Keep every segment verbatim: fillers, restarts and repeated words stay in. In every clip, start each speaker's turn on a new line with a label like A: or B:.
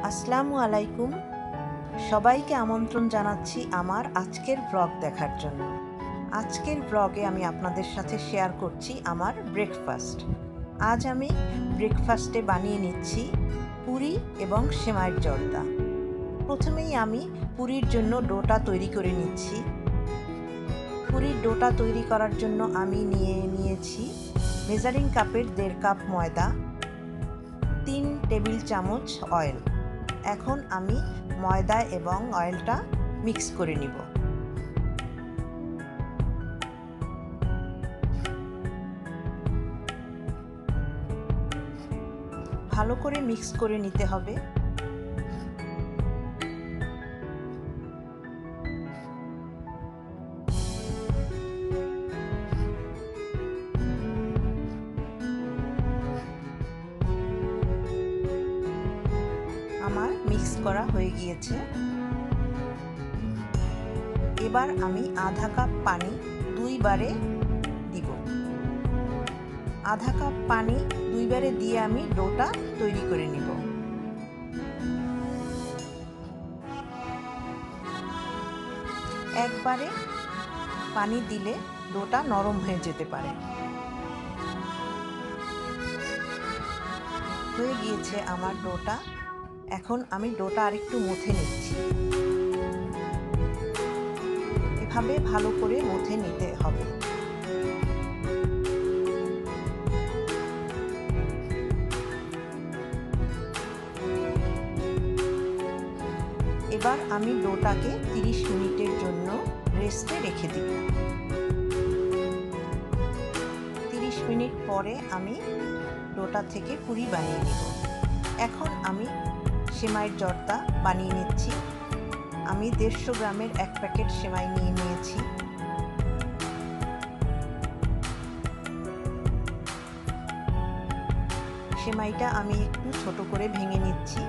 A: আসসালামু আলাইকুম। সবাইকে আমন্ত্রণ জানাচ্ছি আমার আজকের ব্লগ দেখার জন্য। আজকের ব্লগে আমি আপনাদের সাথে শেয়ার করছি আমার ব্রেকফাস্ট। আজ আমি ব্রেকফাস্টে বানিয়ে নিচ্ছি পুরি এবং সেমাইয়ের জর্দা। প্রথমেই আমি পুরির জন্য ডোটা তৈরি করে নিচ্ছি। পুরির ডোটা তৈরি করার জন্য আমি নিয়ে নিয়েছি মেজারিং কাপের দেড় কাপ ময়দা, তিন টেবিল চামচ অয়েল। এখন আমি ময়দা এবং অয়েলটা মিক্স করে নিব। ভালো করে মিক্স করে নিতে হবে। আমার মিক্স করা হয়ে গিয়েছে। এবার আমি আধা কাপ পানি দুইবারে দিব। আধা কাপ পানি দুইবারে দিয়ে আমি ডোটা তৈরি করে নিব। একবারে পানি দিলে ডোটা নরম হয়ে যেতে পারে। হয়ে গিয়েছে আমার ডোটা। এখন আমি ডোটা আরেকটু মথে নিচ্ছি। এভাবে ভালো করে মথে নিতে হবে। এবার আমি ডোটাকে তিরিশ মিনিটের জন্য রেস্টে রেখে দিব। তিরিশ মিনিট পরে আমি ডোটা থেকে পুরি বানিয়ে নিব। এখন আমি সেমাইয়ের জর্দা বানিয়ে নিচ্ছি। আমি দেড়শো গ্রামের এক প্যাকেট সেমাই নিয়ে নিয়েছি। সেমাইটা আমি একটু ছোট করে ভেঙে নিচ্ছি।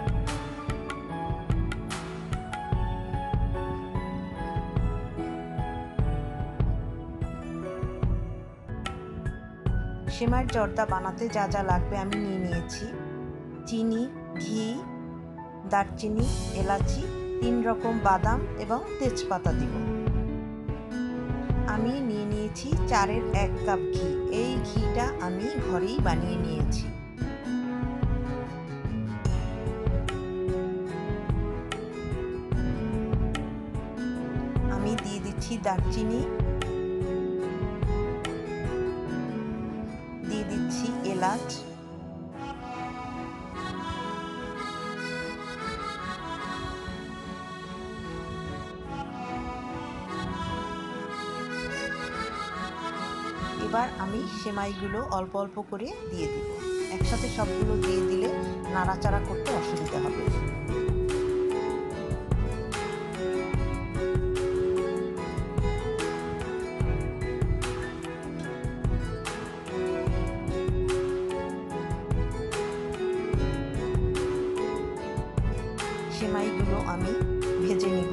A: সেমাইয়ের জর্দা বানাতে যা যা লাগবে আমি নিয়ে নিয়েছি। চিনি, ঘি, দারচিনি, এলাচি, তিন রকম বাদাম এবং তেজপাতা দিব। আমি নিয়ে নিয়েছি চারের এক কাপ ঘি। এই ঘিটা আমি ঘরেই বানিয়ে নিয়েছি। আমি দিয়ে দিচ্ছি দারচিনি, দিয়ে দিচ্ছি এলাচ, এবার আমি সেমাইগুলো অল্প অল্প করে দিয়ে দিব। একসাথে সবগুলো দিয়ে দিলে নাড়াচাড়া করতে অসুবিধা হবে। সেমাইগুলো আমি ভেজে নিব।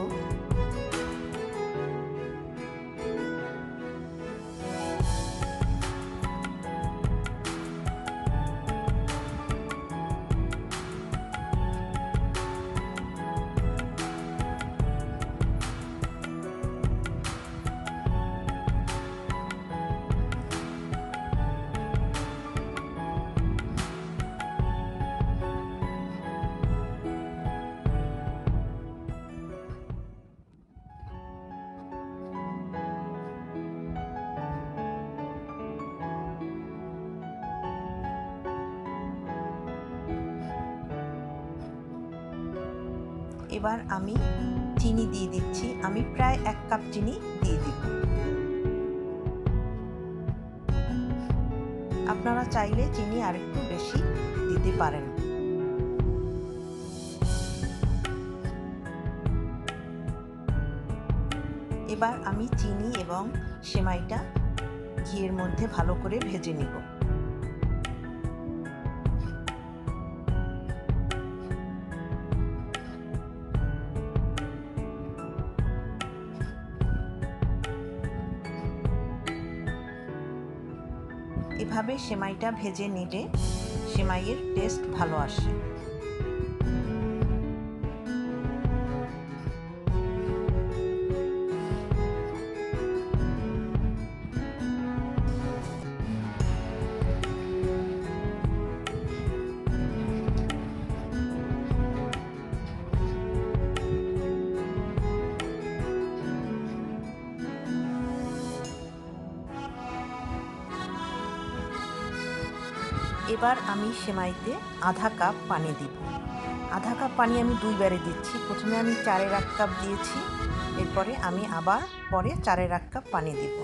A: এবার আমি চিনি দিয়ে দিচ্ছি। আমি প্রায় এক কাপ চিনি দিয়ে দিব। আপনারা চাইলে চিনি আরেকটু বেশি দিতে পারেন। এবার আমি চিনি এবং সেমাইটা ঘিয়ের মধ্যে ভালো করে ভেজে নিব। এভাবে সেমাইটা ভেজে নিলে সেমাইয়ের টেস্ট ভালো আসে। এবার আমি সেমাইতে আধা কাপ পানি দিব। আধা কাপ পানি আমি দুইবারে দিচ্ছি। প্রথমে আমি চারের এক কাপ দিয়েছি, এরপরে আমি আবার পরে চারের এক কাপ পানি দিব।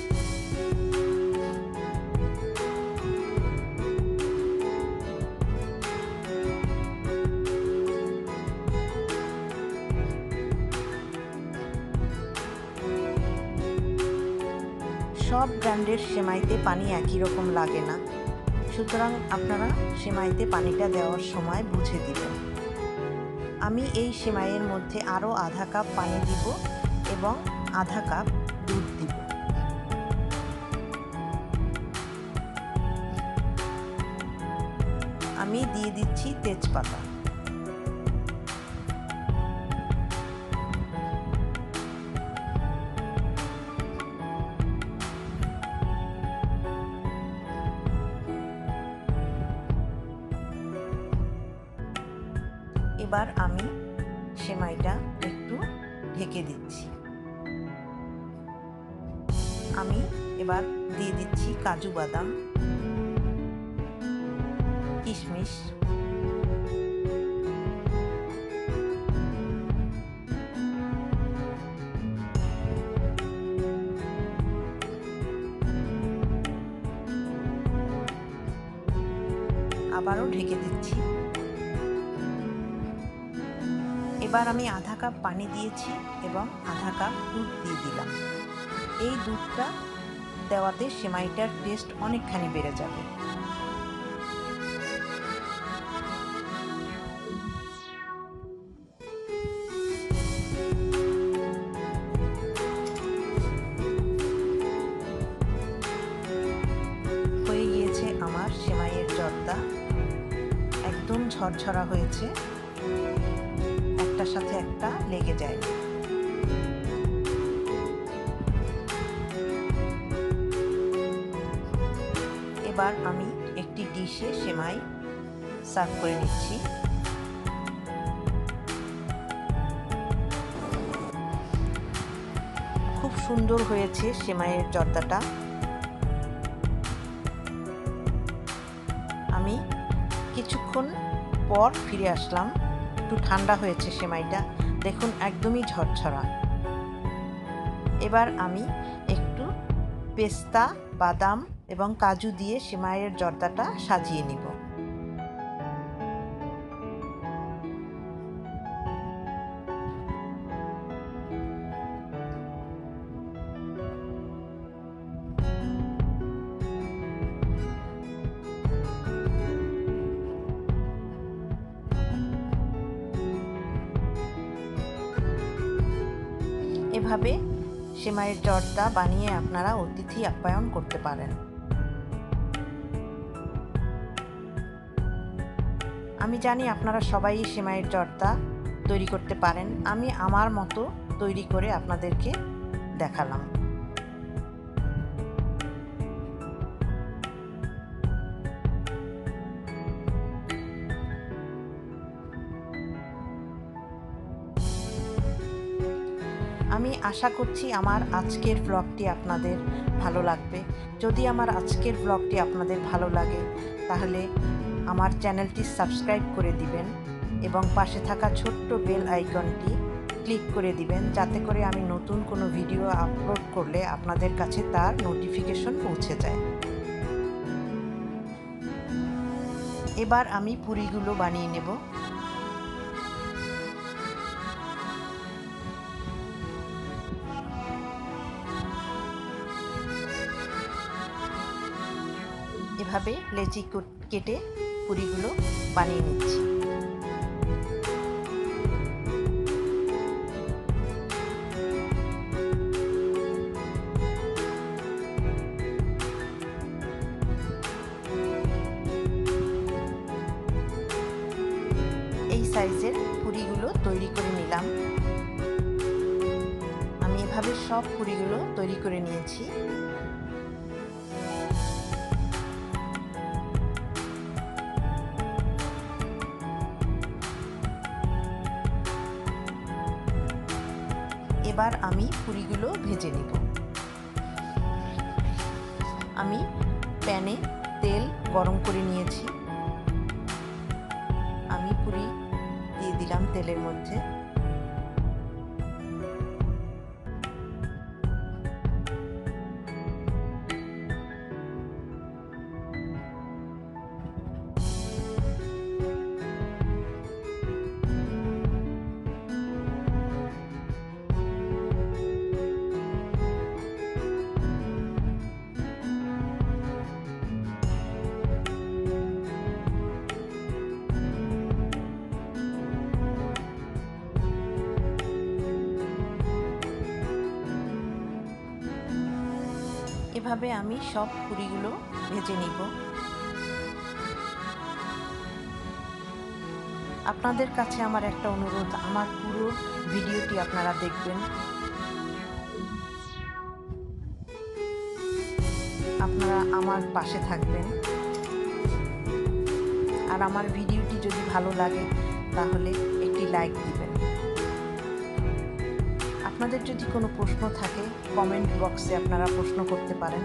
A: সব ব্র্যান্ডের সেমাইতে পানি একই রকম লাগে না, সুতরাং আপনারা সেমাইতে পানিটা দেওয়ার সময় বুঝে দিবেন। আমি এই সেমাইয়ের মধ্যে আরও আধা কাপ পানি দিব এবং আধা কাপ দুধ দিব। আমি দিয়ে দিচ্ছি তেজপাতা। এবার আমি সেমাইটা একটু ঢেকে দিচ্ছি। আমি এবার দিয়ে দিচ্ছি কাজু বাদাম, কিশমিশ, আবারও ঢেকে দিচ্ছি। এবার আমি আধা কাপ পানি দিয়েছি এবং আধা কাপ দুধ দিয়ে দিলাম। এই দুধটা দেওয়াতে সেমাইটার টেস্ট অনেকখানি বেড়ে যাবে। হয়ে গিয়েছে আমার সেমাইয়ের জর্দা, একদম ঝরঝরা হয়েছে, একটার সাথে একটা লেগে যায়। এবার আমি একটি ডিশে সেমাই সার্ভ করে নিচ্ছি। খুব সুন্দর হয়েছে সেমাইয়ের জর্দাটা। আমি কিছুক্ষণ পর ফিরে আসলাম, একটু ঠান্ডা হয়েছে সেমাইটা, দেখুন একদমই ঝরঝরা। এবার আমি একটু পেস্তা, বাদাম এবং কাজু দিয়ে সেমাইয়ের জর্দাটা সাজিয়ে নিব। এভাবে সেমাইয়ের জর্দা বানিয়ে আপনারা অতিথি আপ্যায়ন করতে পারেন। আমি জানি আপনারা সবাই সেমাইয়ের জর্দা তৈরি করতে পারেন, আমি আমার মতো তৈরি করে আপনাদেরকে দেখালাম। আমি আশা করছি আমার আজকের ব্লগটি আপনাদের ভালো লাগবে। যদি আমার আজকের ব্লগটি আপনাদের ভালো লাগে তাহলে আমার চ্যানেলটি সাবস্ক্রাইব করে দিবেন এবং পাশে থাকা ছোট্ট বেল আইকনটি ক্লিক করে দিবেন, যাতে করে আমি নতুন কোনো ভিডিও আপলোড করলে আপনাদের কাছে তার নোটিফিকেশন পৌঁছে যায়। এবার আমি পুরিগুলো বানিয়ে নেব। এভাবে লেচি কেটে পুরিগুলো বানিয়ে নিচ্ছি। এই সাইজের পুরিগুলো তৈরি করে নিলাম। আমি এভাবে সব পুরিগুলো তৈরি করে নিয়েছি। এবার আমি পুরিগুলো ভেজে নেব। আমি প্যানে তেল গরম করে নিয়েছি। আমি পুরি দিয়ে দিলাম তেলের মধ্যে। এভাবে আমি সব পুরিগুলো ভেজে নিব। আপনাদের কাছে আমার একটা অনুরোধ, আমার পুরো ভিডিওটি আপনারা দেখবেন। আপনারা আমার পাশে থাকবেন। আর আমার ভিডিওটি যদি ভালো লাগে তাহলে একটি লাইক দিবেন। আপনাদের যদি কোনো প্রশ্ন থাকে কমেন্ট বক্সে আপনারা প্রশ্ন করতে পারেন।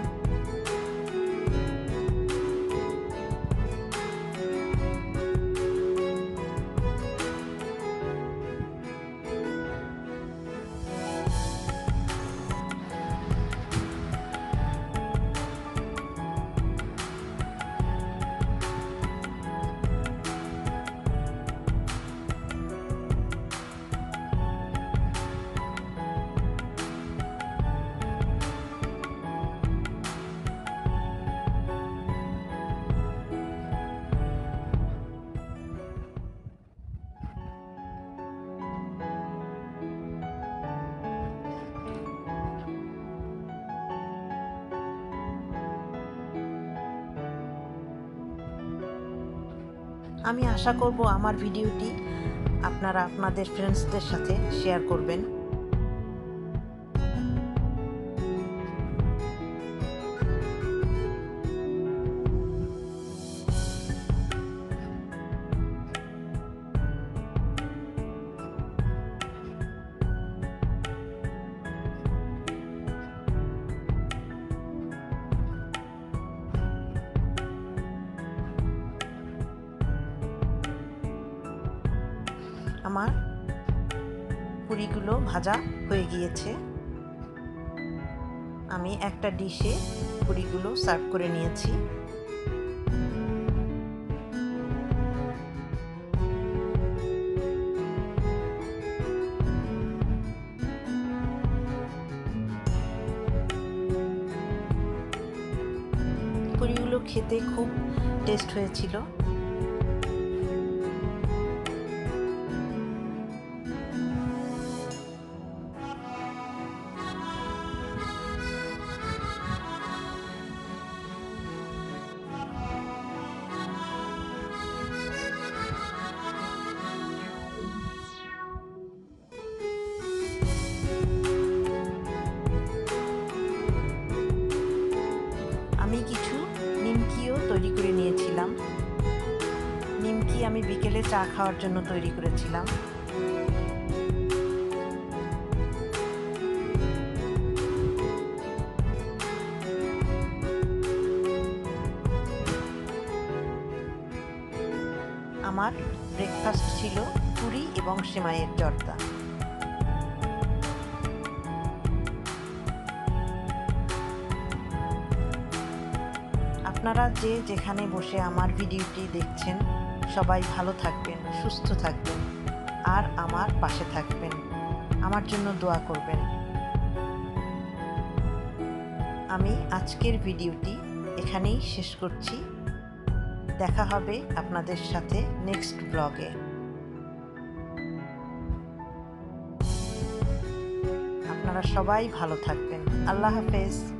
A: আমি আশা করব আমার ভিডিওটি আপনারা আপনাদের ফ্রেন্ডসদের সাথে শেয়ার করবেন। আমার পুরিগুলো ভাজা হয়ে গিয়েছে। আমি একটা ডিশে পুরিগুলো সার্ভ করে নিয়েছি। পুরিগুলো খেতে খুব টেস্ট হয়েছিল। আমি কিছু নিমকিও তৈরি করে নিয়েছিলাম। নিমকি আমি বিকেলে চা খাওয়ার জন্য তৈরি করেছিলাম। আমার ব্রেকফাস্ট ছিল পুরি এবং সেমাইয়ের জর্দা। আপনারা যে যেখানে বসে আমার ভিডিওটি দেখছেন সবাই ভালো থাকবেন, সুস্থ থাকবেন আর আমার পাশে থাকবেন। আমার জন্য দোয়া করবেন। আমি আজকের ভিডিওটি এখানেই শেষ করছি। দেখা হবে আপনাদের সাথে নেক্সট ব্লগে। আপনারা সবাই ভালো থাকবেন। আল্লাহ হাফেজ।